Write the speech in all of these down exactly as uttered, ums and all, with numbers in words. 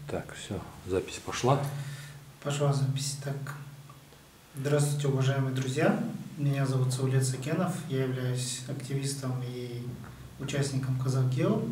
Так, все, запись пошла. Пошла запись. Так, здравствуйте, уважаемые друзья. Меня зовут Саулет Сакенов. Я являюсь активистом и участником Казахгео.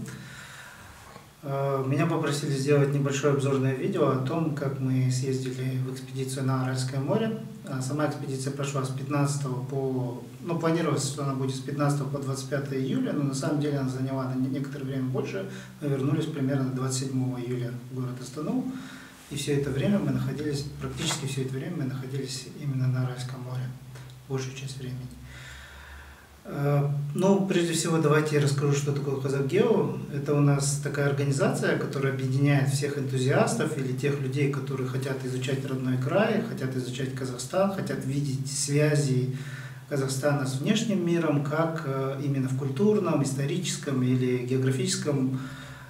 Меня попросили сделать небольшое обзорное видео о том, как мы съездили в экспедицию на Аральское море. Сама экспедиция прошла с пятнадцатого по... Ну, планировалось, что она будет с пятнадцатого по двадцать пятое июля, но на самом деле она заняла на некоторое время больше. Мы вернулись примерно двадцать седьмого июля в город Астану. И все это время мы находились, практически все это время мы находились именно на Аральском море, большую часть времени. Ну, прежде всего, давайте я расскажу, что такое Казахгео. Это у нас такая организация, которая объединяет всех энтузиастов или тех людей, которые хотят изучать родной край, хотят изучать Казахстан, хотят видеть связи Казахстана с внешним миром, как именно в культурном, историческом или географическом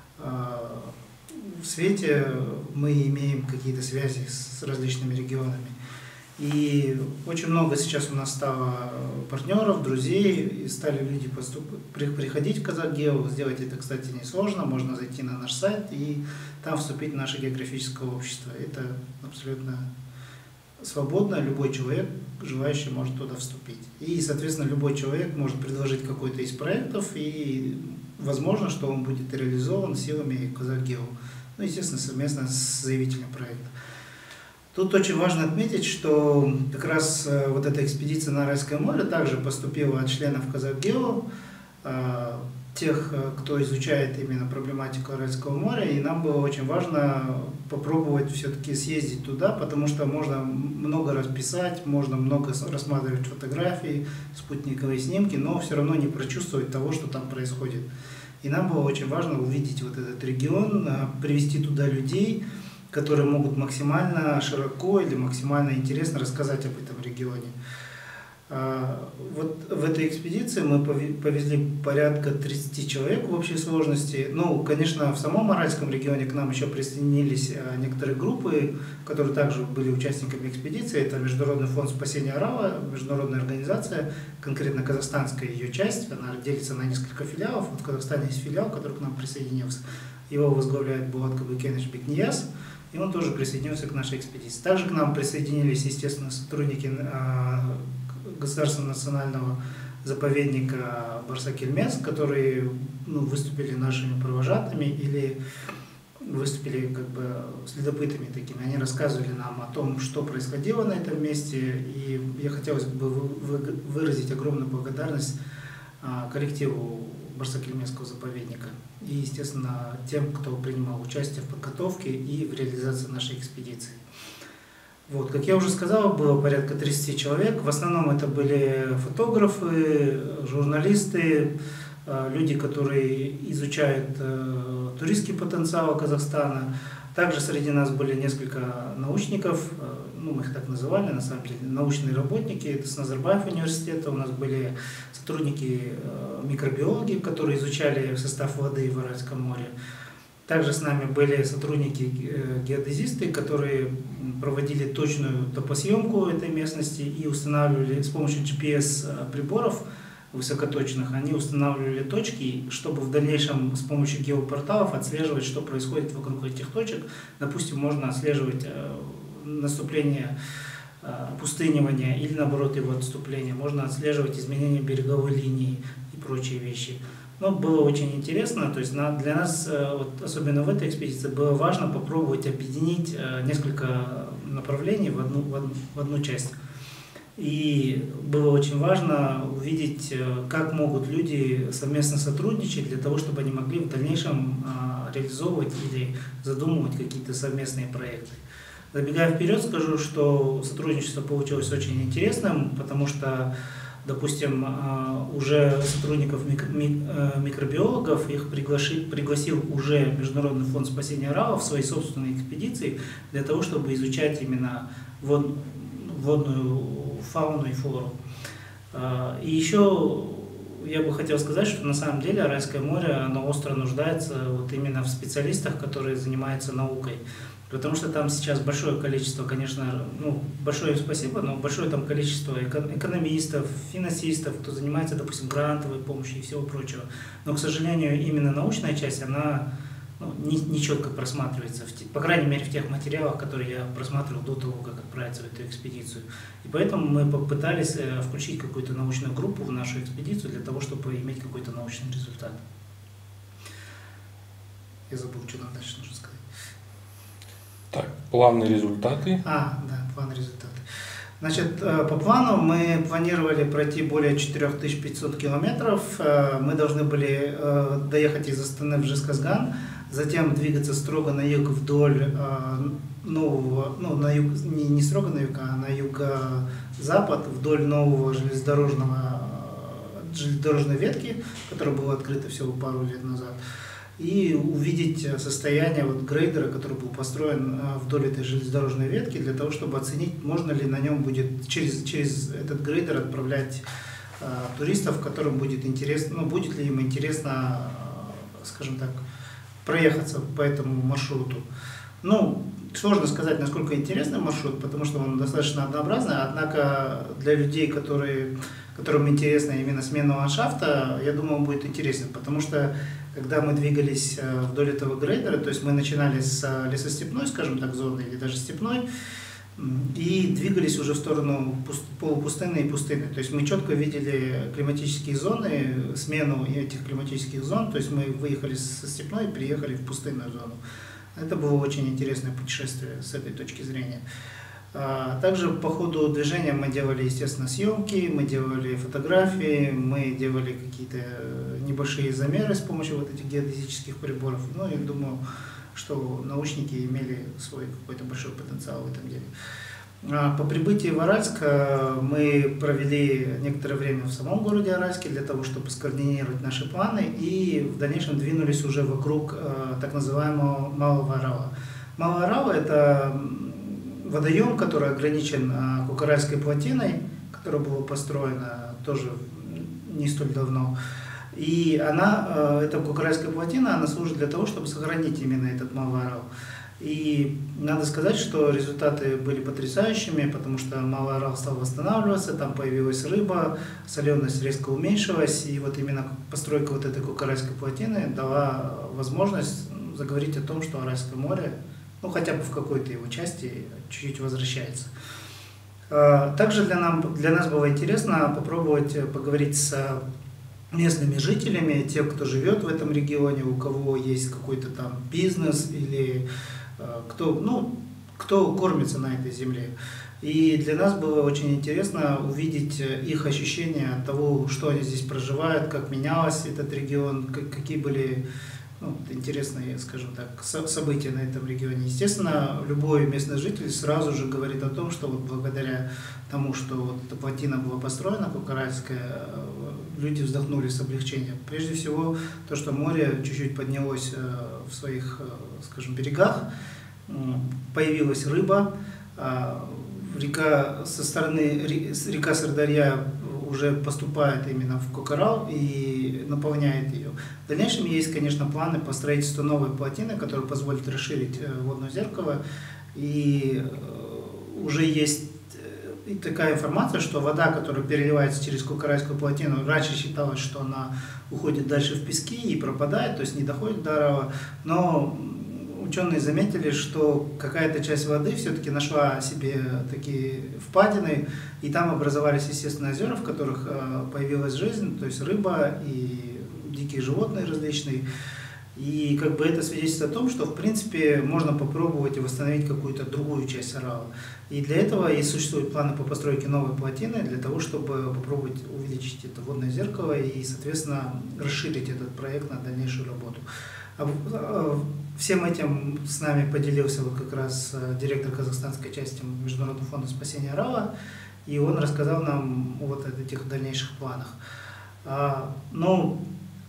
свете мы имеем какие-то связи с различными регионами. И очень много сейчас у нас стало партнеров, друзей, и стали люди поступ... приходить в Казахгео. Сделать это, кстати, несложно. Можно зайти на наш сайт и там вступить в наше географическое общество. Это абсолютно свободно. Любой человек, желающий, может туда вступить. И, соответственно, любой человек может предложить какой-то из проектов, и возможно, что он будет реализован силами Казахгео. Ну, естественно, совместно с заявителем проекта. Тут очень важно отметить, что как раз вот эта экспедиция на Аральское море также поступила от членов Казахгео, тех, кто изучает именно проблематику Аральского моря, и нам было очень важно попробовать все-таки съездить туда, потому что можно много раз писать, можно много рассматривать фотографии, спутниковые снимки, но все равно не прочувствовать того, что там происходит. И нам было очень важно увидеть вот этот регион, привести туда людей, которые могут максимально широко или максимально интересно рассказать об этом регионе. Вот в этой экспедиции мы повезли порядка тридцати человек в общей сложности. Ну, конечно, в самом Аральском регионе к нам еще присоединились некоторые группы, которые также были участниками экспедиции. Это Международный фонд спасения Арала, международная организация, конкретно казахстанская ее часть. Она делится на несколько филиалов. Вот в Казахстане есть филиал, который к нам присоединился. Его возглавляет Булат Кабыкенович Бекнияз. И он тоже присоединился к нашей экспедиции. Также к нам присоединились, естественно, сотрудники Государственного национального заповедника Барсак-Эльмес, которые ну, выступили нашими провожатыми или выступили как бы следопытами такими. Они рассказывали нам о том, что происходило на этом месте. И я хотел бы выразить огромную благодарность коллективу Барсак-Эльмесского заповедника и, естественно, тем, кто принимал участие в подготовке и в реализации нашей экспедиции. Вот, как я уже сказал, было порядка тридцати человек. В основном это были фотографы, журналисты, люди, которые изучают туристский потенциал Казахстана. Также среди нас были несколько научников, ну, мы их так называли, на самом деле, научные работники. Это с Назарбаев университета. У нас были сотрудники микробиологи, которые изучали состав воды в Аральском море. Также с нами были сотрудники геодезисты, которые проводили точную топосъемку этой местности и устанавливали с помощью джи пи эс-приборов высокоточных, они устанавливали точки, чтобы в дальнейшем с помощью геопорталов отслеживать, что происходит вокруг этих точек. Допустим, можно отслеживать наступление опустынивания или, наоборот, его отступление. Можно отслеживать изменения береговой линии и прочие вещи. Но было очень интересно, то есть для нас, вот, особенно в этой экспедиции, было важно попробовать объединить несколько направлений в одну, в одну, в одну часть. И было очень важно увидеть, как могут люди совместно сотрудничать для того, чтобы они могли в дальнейшем реализовывать или задумывать какие-то совместные проекты. Забегая вперед, скажу, что сотрудничество получилось очень интересным, потому что, допустим, уже сотрудников микробиологов их приглашил, пригласил уже Международный фонд спасения Арала в свои собственные экспедиции для того, чтобы изучать именно вод, водную фауну и флору. И еще я бы хотел сказать, что на самом деле Аральское море, оно остро нуждается вот именно в специалистах, которые занимаются наукой. Потому что там сейчас большое количество, конечно, ну, большое им спасибо, но большое там количество экономистов, финансистов, кто занимается, допустим, грантовой помощью и всего прочего. Но, к сожалению, именно научная часть, она ну, не, не четко просматривается, в те, по крайней мере, в тех материалах, которые я просматривал до того, как отправиться в эту экспедицию. И поэтому мы попытались э, включить какую-то научную группу в нашу экспедицию для того, чтобы иметь какой-то научный результат. Я забыл, что нам дальше нужно сказать. Так, планы, результаты. А, да, план, результаты. Значит, по плану мы планировали пройти более четырёх тысяч пятисот километров. Мы должны были доехать из Астаны в Жезказган, затем двигаться строго на юг вдоль нового, ну, на юг, не, не строго на юг, а на юго-запад, вдоль нового железнодорожного, железнодорожной ветки, которая была открыта всего пару лет назад, и увидеть состояние вот грейдера, который был построен вдоль этой железнодорожной ветки, для того, чтобы оценить, можно ли на нем будет через, через этот грейдер отправлять а, туристов, которым будет интересно, ну, будет ли им интересно, а, скажем так, проехаться по этому маршруту. Ну, сложно сказать, насколько интересный маршрут, потому что он достаточно однообразный, однако для людей, которые, которым интересна именно смена ландшафта, я думаю, он будет интересен, потому что когда мы двигались вдоль этого грейдера, то есть мы начинали с лесостепной, скажем так, зоны, или даже степной, и двигались уже в сторону полупустынной и пустыны. То есть мы четко видели климатические зоны, смену этих климатических зон, то есть мы выехали со степной и приехали в пустынную зону. Это было очень интересное путешествие с этой точки зрения. Также по ходу движения мы делали, естественно, съемки, мы делали фотографии, мы делали какие-то небольшие замеры с помощью вот этих геодезических приборов. Ну, я думаю, что научники имели свой какой-то большой потенциал в этом деле. По прибытии в Аральск мы провели некоторое время в самом городе Аральске для того, чтобы скоординировать наши планы, и в дальнейшем двинулись уже вокруг так называемого Малого Орала. Малый Орал – это водоем, который ограничен Кукуральской плотиной, которая была построена тоже не столь давно. И она, эта Кукуральская плотина, она служит для того, чтобы сохранить именно этот Малый Орал. И надо сказать, что результаты были потрясающими, потому что Малый Орал стал восстанавливаться, там появилась рыба, соленость резко уменьшилась, и вот именно постройка вот этой Кукуральской плотины дала возможность заговорить о том, что Аральское море, ну хотя бы в какой-то его части, чуть-чуть возвращается. Также для, нам, для нас было интересно попробовать поговорить с местными жителями, тем, кто живет в этом регионе, у кого есть какой-то там бизнес или кто, ну, кто кормится на этой земле. И для нас было очень интересно увидеть их ощущения от того, что они здесь проживают, как менялся этот регион, как, какие были, ну, интересные, скажем так, события на этом регионе. Естественно, любой местный житель сразу же говорит о том, что вот благодаря тому, что вот эта плотина была построена, Кукуральская, люди вздохнули с облегчением. Прежде всего, то, что море чуть-чуть поднялось в своих, скажем, берегах, появилась рыба, река со стороны, река Сырдарья уже поступает именно в Кукурал и наполняет ее. В дальнейшем есть, конечно, планы по строительству новой плотины, которая позволит расширить водное зеркало. И уже есть такая информация, что вода, которая переливается через Кукуральскую плотину, раньше считалось, что она уходит дальше в пески и пропадает, то есть не доходит до Орала. Но ученые заметили, что какая-то часть воды все-таки нашла себе такие впадины, и там образовались, естественно, озера, в которых появилась жизнь, то есть рыба и дикие животные различные. И как бы это свидетельствует о том, что в принципе можно попробовать и восстановить какую-то другую часть Орала. И для этого и существуют планы по постройке новой плотины, для того, чтобы попробовать увеличить это водное зеркало и, соответственно, расширить этот проект на дальнейшую работу. Всем этим с нами поделился вот как раз директор казахстанской части Международного фонда спасения Орала, и он рассказал нам вот о этих дальнейших планах. Но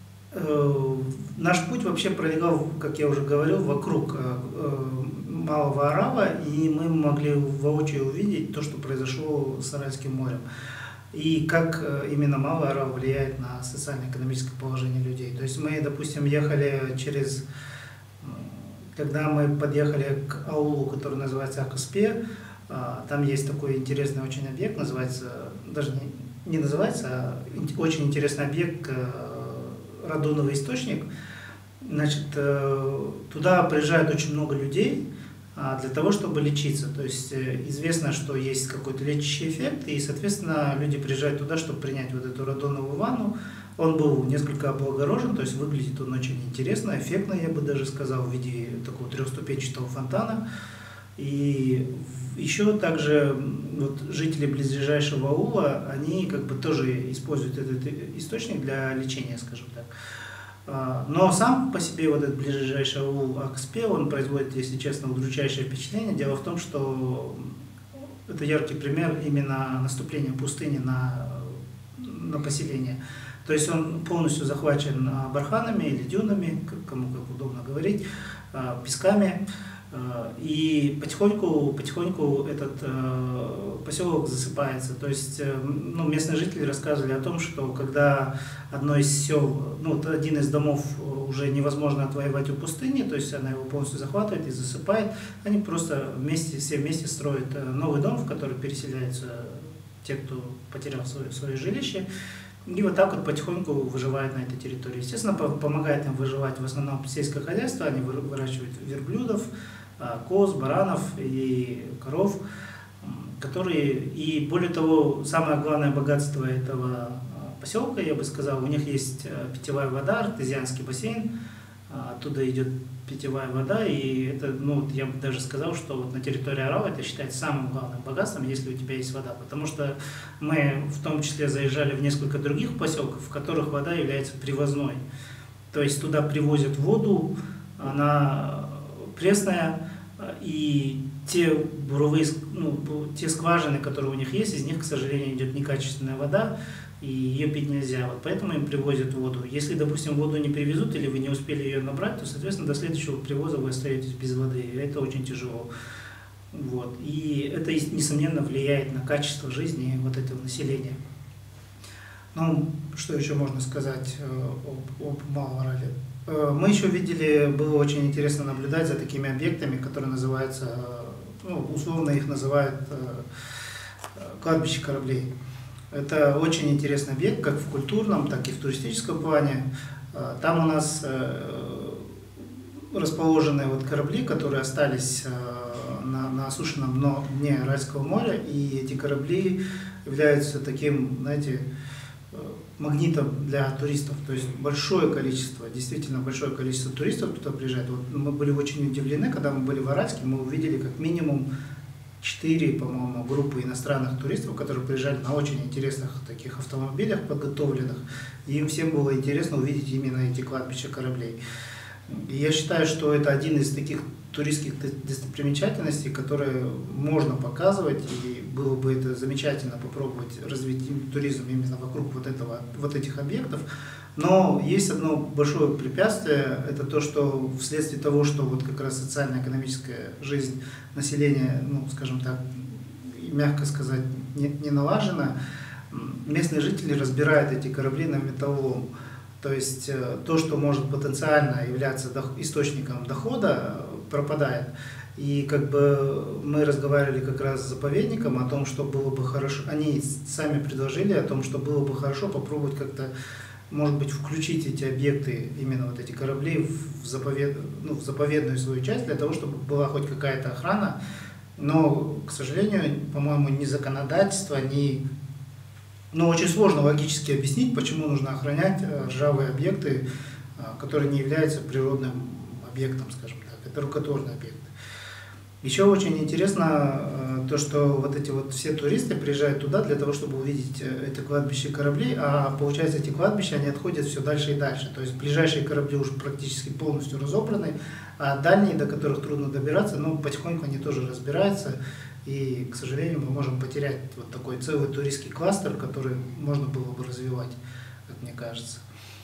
наш путь вообще пролегал, как я уже говорил, вокруг Малого Орала, и мы могли воочию увидеть то, что произошло с Аральским морем. И как именно Малый Орал влияет на социально-экономическое положение людей. То есть мы, допустим, ехали через... Когда мы подъехали к аулу, который называется Акаспе, там есть такой интересный очень объект, называется, даже не, не называется, а очень интересный объект, Радоновый источник. Значит, туда приезжает очень много людей для того, чтобы лечиться. То есть известно, что есть какой-то лечащий эффект, и, соответственно, люди приезжают туда, чтобы принять вот эту радоновую ванну. Он был несколько облагорожен, то есть выглядит он очень интересно, эффектно, я бы даже сказал, в виде такого трехступенчатого фонтана. И еще также вот, жители близлежащего аула, они как бы тоже используют этот источник для лечения, скажем так. Но сам по себе вот этот ближайший аул Акспе, он производит, если честно, удручающее впечатление. Дело в том, что это яркий пример именно наступления пустыни на, на поселение. То есть он полностью захвачен барханами или дюнами, кому как удобно говорить, песками. И потихоньку, потихоньку этот э, поселок засыпается. То есть э, ну, местные жители рассказывали о том, что когда одно из сел, ну, один из домов уже невозможно отвоевать у пустыни, то есть она его полностью захватывает и засыпает, они просто вместе, все вместе строят новый дом, в который переселяются те, кто потерял свое, свое жилище. И вот так вот потихоньку выживает на этой территории. Естественно, помогает им выживать в основном сельское хозяйство, они выращивают верблюдов, коз, баранов и коров, которые, и более того, самое главное богатство этого поселка, я бы сказал, у них есть питьевая вода, артезианский бассейн, оттуда идет питьевая вода, и это, ну, я бы даже сказал, что вот на территории Орала это считается самым главным богатством, если у тебя есть вода, потому что мы в том числе заезжали в несколько других поселков, в которых вода является привозной, то есть туда привозят воду, она пресная, и те буровые, ну, те скважины, которые у них есть, из них, к сожалению, идет некачественная вода, и ее пить нельзя. Вот поэтому им привозят воду. Если, допустим, воду не привезут или вы не успели ее набрать, то, соответственно, до следующего привоза вы остаетесь без воды. И это очень тяжело. Вот. И это, несомненно, влияет на качество жизни вот этого населения. Ну, что еще можно сказать об, об Малом Орале? Мы еще видели, было очень интересно наблюдать за такими объектами, которые называются, ну, условно их называют кладбище кораблей. Это очень интересный объект, как в культурном, так и в туристическом плане. Там у нас расположены вот корабли, которые остались на, на осушенном дне Аральского моря, и эти корабли являются таким, знаете, магнитом для туристов. То есть большое количество, действительно большое количество туристов туда приезжает. Вот мы были очень удивлены, когда мы были в Аральске, мы увидели как минимум четыре, по-моему, группы иностранных туристов, которые приезжали на очень интересных таких автомобилях, подготовленных. И им всем было интересно увидеть именно эти кладбища кораблей. И я считаю, что это один из таких туристских достопримечательностей, которые можно показывать, и было бы это замечательно попробовать развить туризм именно вокруг вот, этого, вот этих объектов. Но есть одно большое препятствие, это то, что вследствие того, что вот как раз социально-экономическая жизнь населения, ну, скажем так, мягко сказать, не, не налажена, местные жители разбирают эти корабли на металлолом. То есть то, что может потенциально являться источником дохода, пропадает. И как бы мы разговаривали как раз с заповедником о том, что было бы хорошо, они сами предложили о том, что было бы хорошо попробовать как-то, может быть, включить эти объекты, именно вот эти корабли в, заповед, ну, в заповедную свою часть, для того, чтобы была хоть какая-то охрана. Но, к сожалению, по-моему, ни законодательство, ни... Но очень сложно логически объяснить, почему нужно охранять ржавые объекты, которые не являются природным объектом, скажем так, это рукотворный объект. Еще очень интересно то, что вот эти вот все туристы приезжают туда для того, чтобы увидеть это кладбище кораблей, а получается эти кладбища, они отходят все дальше и дальше. То есть ближайшие корабли уже практически полностью разобраны, а дальние, до которых трудно добираться, ну, потихоньку они тоже разбираются. И, к сожалению, мы можем потерять вот такой целый туристский кластер, который можно было бы развивать, как мне кажется.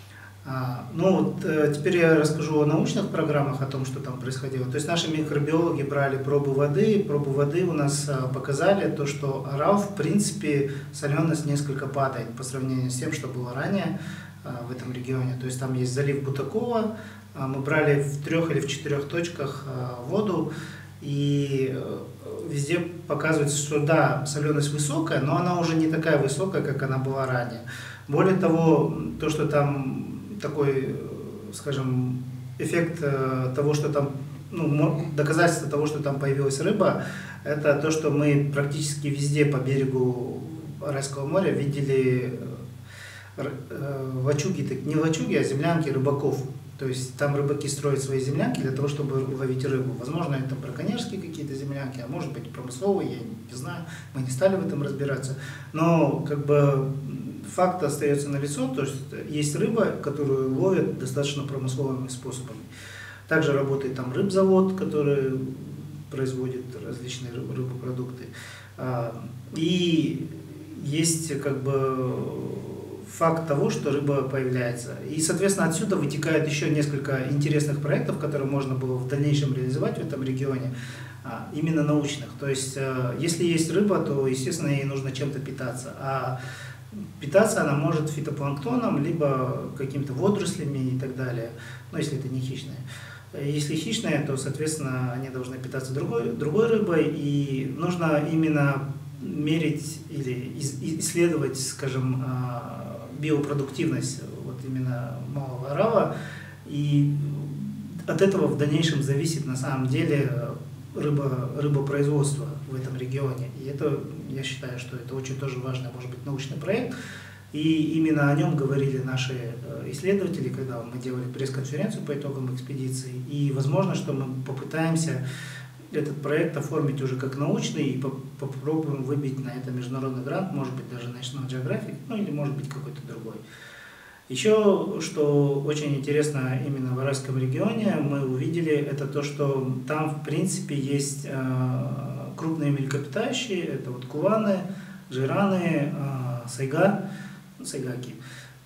А, ну вот э, теперь я расскажу о научных программах, о том, что там происходило. То есть наши микробиологи брали пробы воды, пробы воды у нас э, показали то, что Орал, в принципе, соленость несколько падает по сравнению с тем, что было ранее э, в этом регионе. То есть там есть залив Бутакова, э, мы брали в трех или в четырех точках э, воду, и э, везде показывается, что да, соленость высокая, но она уже не такая высокая, как она была ранее. Более того, то, что там такой, скажем, эффект того, что там, ну, доказательство того, что там появилась рыба, это то, что мы практически везде по берегу Аральского моря видели лачуги, так не лачуги, а землянки рыбаков. То есть там рыбаки строят свои землянки для того, чтобы ловить рыбу. Возможно, это браконьерские какие-то землянки, а может быть промысловые, я не знаю, мы не стали в этом разбираться. Но как бы факт остается налицо, то есть есть рыба, которую ловят достаточно промысловыми способами. Также работает там рыбзавод, который производит различные рыбопродукты. И есть как бы факт того, что рыба появляется. И, соответственно, отсюда вытекает еще несколько интересных проектов, которые можно было в дальнейшем реализовать в этом регионе, именно научных. То есть, если есть рыба, то, естественно, ей нужно чем-то питаться. А питаться она может фитопланктоном, либо какими-то водорослями и так далее, ну, если это не хищные. Если хищные, то, соответственно, они должны питаться другой, другой рыбой, и нужно именно мерить или исследовать, скажем, биопродуктивность вот именно малого орала, и от этого в дальнейшем зависит на самом деле рыба, рыбопроизводство в этом регионе. И это, я считаю, что это очень тоже важный, может быть, научный проект. И именно о нем говорили наши исследователи, когда мы делали пресс-конференцию по итогам экспедиции. И возможно, что мы попытаемся этот проект оформить уже как научный и попробуем выбить на это международный грант, может быть, даже National Geographic, ну или может быть какой-то другой. Еще, что очень интересно именно в Аральском регионе, мы увидели, это то, что там, в принципе, есть крупные млекопитающие, это вот куваны, жираны, сайга, сайгаки.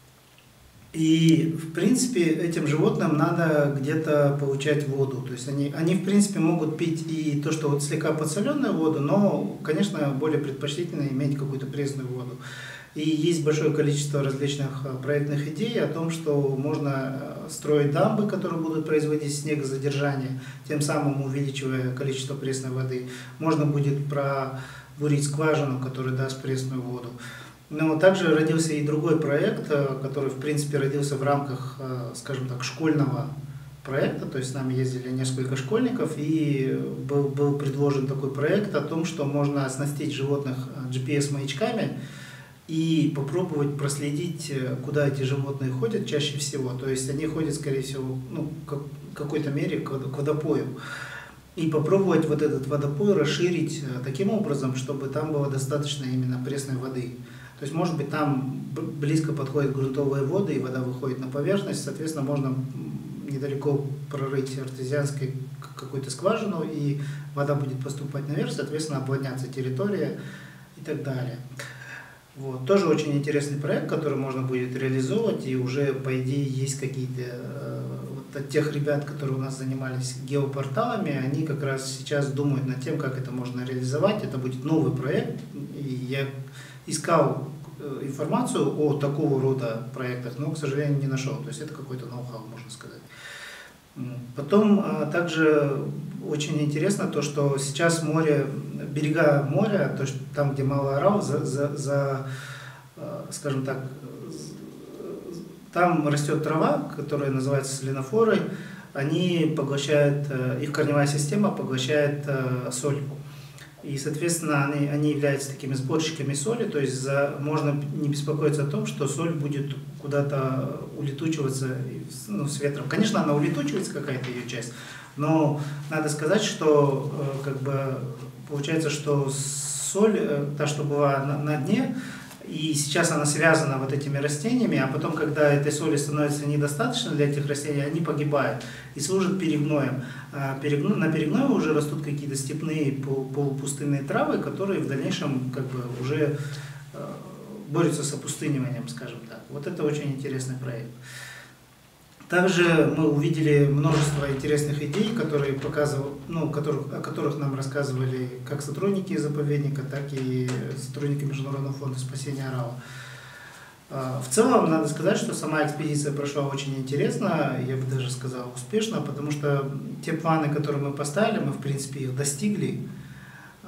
И, в принципе, этим животным надо где-то получать воду. То есть они, они, в принципе, могут пить и то, что вот слегка подсоленную воду, но, конечно, более предпочтительно иметь какую-то пресную воду. И есть большое количество различных проектных идей о том, что можно строить дамбы, которые будут производить снегозадержание, тем самым увеличивая количество пресной воды. Можно будет пробурить скважину, которая даст пресную воду. Но также родился и другой проект, который, в принципе, родился в рамках, скажем так, школьного проекта. То есть с нами ездили несколько школьников, и был, был предложен такой проект о том, что можно оснастить животных джи пи эс-маячками и попробовать проследить, куда эти животные ходят чаще всего. То есть они ходят, скорее всего, ну, в какой-то мере к водопою. И попробовать вот этот водопой расширить таким образом, чтобы там было достаточно именно пресной воды. То есть, может быть, там близко подходят грунтовые воды, и вода выходит на поверхность, соответственно, можно недалеко прорыть артезианской какую-то скважину, и вода будет поступать наверх, соответственно, обводняться территория и так далее. Вот. Тоже очень интересный проект, который можно будет реализовывать, и уже, по идее, есть какие-то, вот от тех ребят, которые у нас занимались геопорталами, они как раз сейчас думают над тем, как это можно реализовать. Это будет новый проект, и я искал информацию о такого рода проектах, но, к сожалению, не нашел. То есть это какой-то ноу-хау, можно сказать. Потом также очень интересно то, что сейчас море, берега моря, то, что там, где Малый Арал, за, за, за, скажем так, там растет трава, которая называется соленофорой, они поглощают, их корневая система поглощает соль. И, соответственно, они, они являются такими сборщиками соли, то есть за, можно не беспокоиться о том, что соль будет куда-то улетучиваться, ну, с ветром. Конечно, она улетучивается, какая-то ее часть, но надо сказать, что как бы, получается, что соль, та, что была на, на дне, и сейчас она связана вот этими растениями, а потом, когда этой соли становится недостаточно для этих растений, они погибают и служат перегноем. А перегно... На перегное уже растут какие-то степные полупустынные травы, которые в дальнейшем как бы уже борются с опустыниванием, скажем так. Вот это очень интересный проект. Также мы увидели множество интересных идей, которые показывали, ну, которых, о которых нам рассказывали как сотрудники заповедника, так и сотрудники Международного фонда спасения Арала. В целом, надо сказать, что сама экспедиция прошла очень интересно, я бы даже сказал успешно, потому что те планы, которые мы поставили, мы в принципе их достигли.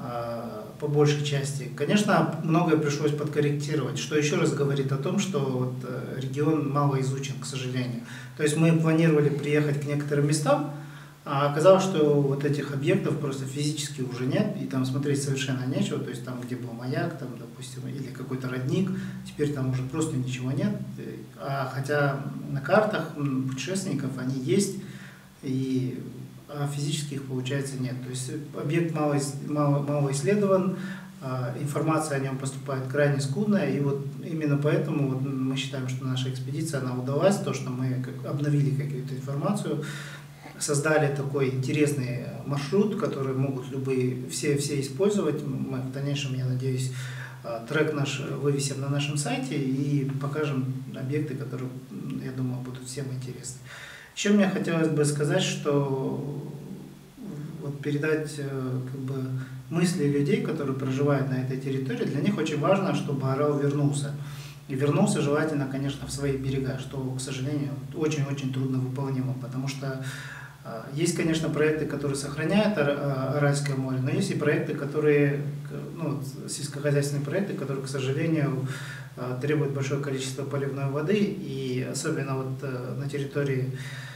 по большей части. Конечно, многое пришлось подкорректировать, что еще раз говорит о том, что вот регион мало изучен, к сожалению. То есть мы планировали приехать к некоторым местам, а оказалось, что вот этих объектов просто физически уже нет, и там смотреть совершенно нечего. То есть там, где был маяк, там, допустим, или какой-то родник, теперь там уже просто ничего нет. А хотя на картах путешественников они есть, и а физически их, получается, нет. То есть объект мало, мало, мало исследован, информация о нем поступает крайне скудная, и вот именно поэтому вот мы считаем, что наша экспедиция, она удалась, то, что мы как, обновили какую-то информацию, создали такой интересный маршрут, который могут любые, все, все использовать. Мы в дальнейшем, я надеюсь, трек наш вывесим на нашем сайте и покажем объекты, которые, я думаю, будут всем интересны. Еще мне хотелось бы сказать, что вот передать как бы, мысли людей, которые проживают на этой территории, для них очень важно, чтобы орел вернулся. И вернулся желательно, конечно, в свои берега, что, к сожалению, очень-очень трудно выполнимо, потому что есть, конечно, проекты, которые сохраняют Аральское море, но есть и проекты, которые, ну, сельскохозяйственные проекты, которые, к сожалению, требуют большое количество поливной воды, и особенно вот на территории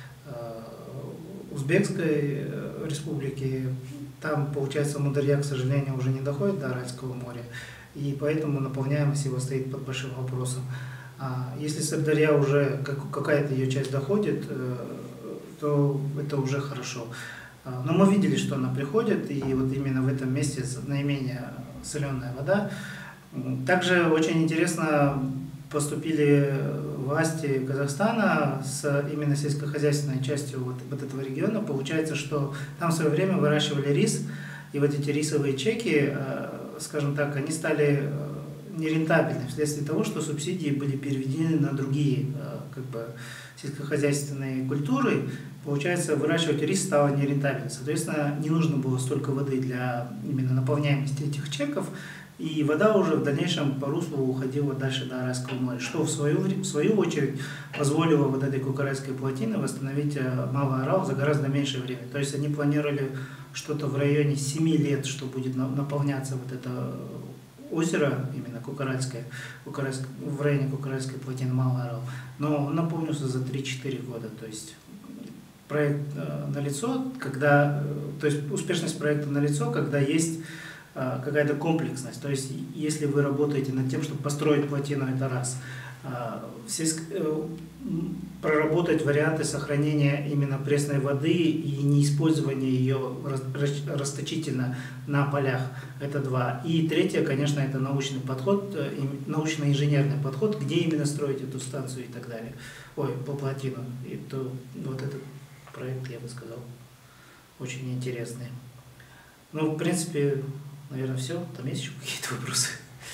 Узбекской республики, там, получается, Мударья, к сожалению, уже не доходит до Аральского моря, и поэтому наполняемость его стоит под большим вопросом. Если Сырдарья уже, какая-то ее часть доходит, то это уже хорошо. Но мы видели, что она приходит, и вот именно в этом месте наименее соленая вода. Также очень интересно поступили власти Казахстана с именно сельскохозяйственной частью вот, вот этого региона. Получается, что там в свое время выращивали рис, и вот эти рисовые чеки, скажем так, они стали нерентабельны вследствие того, что субсидии были переведены на другие как бы, сельскохозяйственные культуры. Получается, выращивать рис стало нерентабельно. Соответственно, не нужно было столько воды для именно наполняемости этих чеков, и вода уже в дальнейшем по руслу уходила дальше до Аральского моря, что в свою, в свою очередь позволило вот этой Кукурайской плотине восстановить Малый Арал за гораздо меньшее время. То есть они планировали что-то в районе семи лет, что будет наполняться вот это озеро, именно Кукурайское, Кукурайское, в районе Кукурайской плотины Малый Арал, но он наполнился за три-четыре года. То есть проект э, налицо, когда, то есть успешность проекта налицо, когда есть э, какая-то комплексность. То есть если вы работаете над тем, чтобы построить плотину, это раз. Э, все, э, проработать варианты сохранения именно пресной воды и неиспользования ее расточительно на полях. Это два. И третье, конечно, это научный подход, научно-инженерный подход, где именно строить эту станцию и так далее. Ой, по плотину. И то, вот этот проект, я бы сказал, очень интересный. Ну, в принципе, наверное, все. Там есть еще какие-то вопросы?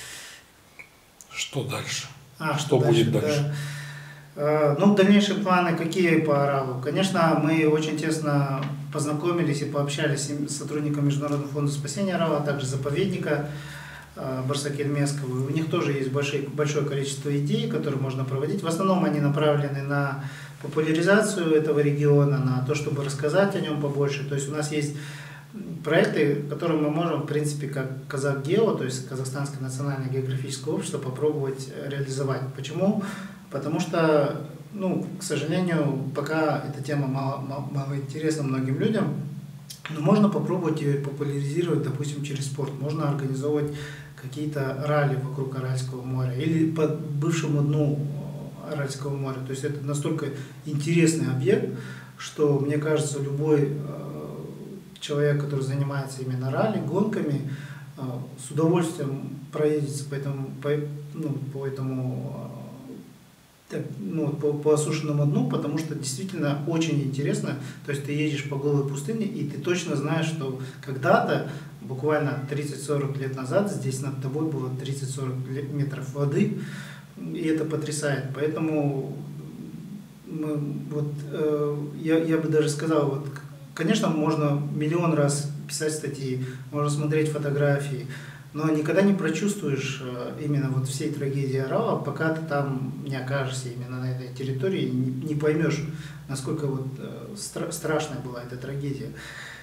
Что дальше? А, что, что дальше, будет дальше? Да. Ну, дальнейшие планы какие по Аралу? Конечно, мы очень тесно познакомились и пообщались с сотрудниками Международного фонда спасения Арала, а также заповедника Барсакельмесского. У них тоже есть большое, большое количество идей, которые можно проводить. В основном они направлены на популяризацию этого региона, на то, чтобы рассказать о нем побольше. То есть у нас есть проекты, которые мы можем, в принципе, как Казахгео, то есть Казахстанское национальное географическое общество, попробовать реализовать. Почему? Потому что, ну, к сожалению, пока эта тема мало, мало, мало интересна многим людям, но можно попробовать ее популяризировать, допустим, через спорт. Можно организовывать какие-то ралли вокруг Аральского моря или по бывшему дну Аральского моря. То есть это настолько интересный объект, что, мне кажется, любой человек, который занимается именно ралли, гонками, с удовольствием проедется по этому, по, ну, по этому ну, по, по осушенному дну, потому что действительно очень интересно. То есть ты едешь по голой пустыне, и ты точно знаешь, что когда-то, буквально тридцать-сорок лет назад, здесь над тобой было тридцать-сорок метров воды, и это потрясает. Поэтому мы, вот, э, я, я бы даже сказал, вот, конечно, можно миллион раз писать статьи, можно смотреть фотографии, но никогда не прочувствуешь именно вот всей трагедии Арала, пока ты там не окажешься именно на этой территории, не, не поймешь, насколько вот стра страшная была эта трагедия.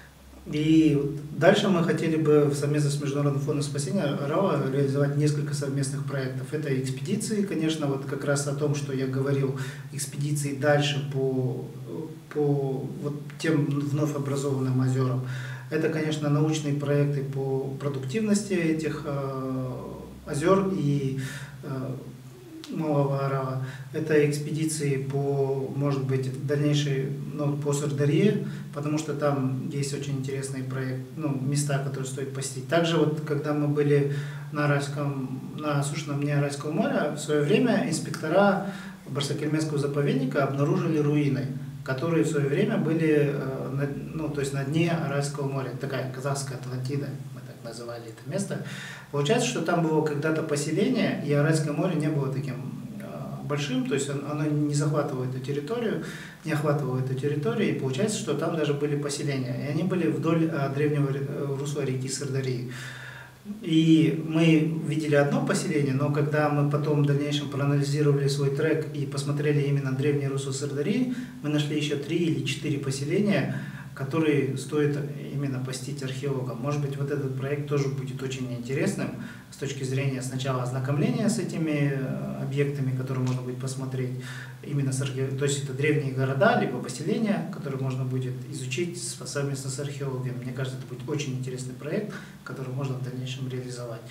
И дальше мы хотели бы совместно с Международным фондом спасения РАО реализовать несколько совместных проектов. Это экспедиции, конечно, вот как раз о том, что я говорил, экспедиции дальше по, по вот тем вновь образованным озерам. Это, конечно, научные проекты по продуктивности этих э, озер и э, Малого Арава. Это экспедиции по, может быть, дальнейшей, ну, по Сырдарье, потому что там есть очень интересные проекты, ну, места, которые стоит посетить. Также вот, когда мы были на Аральском, на сушеном дне Аральского моря, в свое время инспектора Барсакельмесского заповедника обнаружили руины, которые в свое время были, ну, то есть на дне Аральского моря, такая казахская Атлантида, мы так называли это место. Получается, что там было когда-то поселение, и Аральское море не было таким э, большим, то есть оно не захватывало эту территорию, не охватывало эту территорию, и получается, что там даже были поселения, и они были вдоль э, древнего русла реки Сырдарьи. И мы видели одно поселение, но когда мы потом в дальнейшем проанализировали свой трек и посмотрели именно древний русло Сырдарьи, мы нашли еще три или четыре поселения, которые стоит именно посетить археологам. Может быть, вот этот проект тоже будет очень интересным с точки зрения сначала ознакомления с этими объектами, которые можно будет посмотреть, именно с архе... то есть это древние города, либо поселения, которые можно будет изучить совместно с археологами. Мне кажется, это будет очень интересный проект, который можно в дальнейшем реализовать.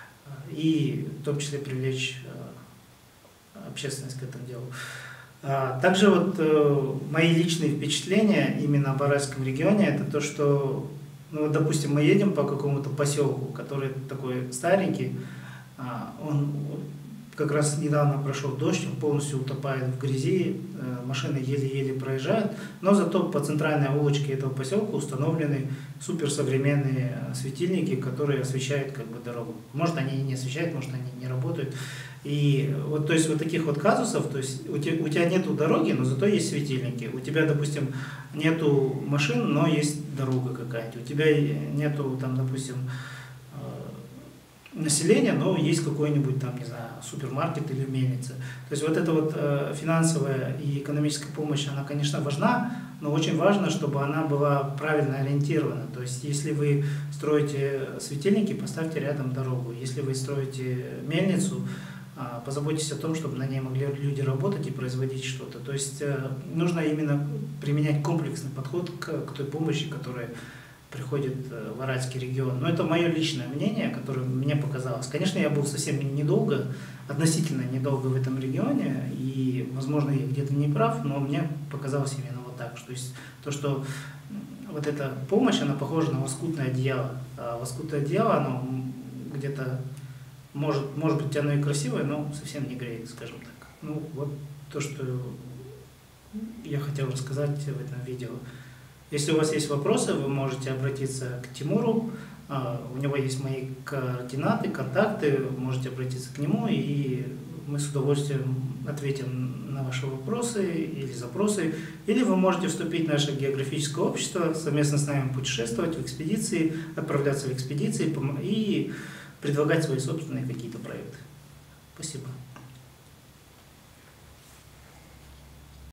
И в том числе привлечь общественность к этому делу. Также вот э, мои личные впечатления именно об Аральском регионе, это то, что, ну, вот, допустим, мы едем по какому-то поселку, который такой старенький, а, он как раз недавно прошел дождь, он полностью утопает в грязи, э, машины еле-еле проезжают, но зато по центральной улочке этого поселка установлены суперсовременные светильники, которые освещают как бы дорогу. Может, они и не освещают, может, они не работают. И вот, то есть, вот таких вот казусов, то есть у тебя, у тебя нету дороги, но зато есть светильники. У тебя, допустим, нету машин, но есть дорога какая-то. У тебя нету, там, допустим, населения, но есть какой-нибудь там, не знаю, супермаркет или мельница. То есть вот эта вот финансовая и экономическая помощь, она, конечно, важна, но очень важно, чтобы она была правильно ориентирована. То есть если вы строите светильники, поставьте рядом дорогу. Если вы строите мельницу, позаботьтесь о том, чтобы на ней могли люди работать и производить что-то. То есть нужно именно применять комплексный подход к, к той помощи, которая приходит в Аральский регион. Но это мое личное мнение, которое мне показалось. Конечно, я был совсем недолго, относительно недолго в этом регионе, и, возможно, я где-то не прав, но мне показалось именно вот так. То есть то, что вот эта помощь, она похожа на лоскутное одеяло. А лоскутное одеяло, оно где-то Может, может быть, оно и красивое, но совсем не греет, скажем так. Ну, вот то, что я хотел рассказать в этом видео. Если у вас есть вопросы, вы можете обратиться к Тимуру. У него есть мои координаты, контакты. Можете обратиться к нему, и мы с удовольствием ответим на ваши вопросы или запросы. Или вы можете вступить в наше географическое общество, совместно с нами путешествовать в экспедиции, отправляться в экспедиции и предлагать свои собственные какие-то проекты. Спасибо.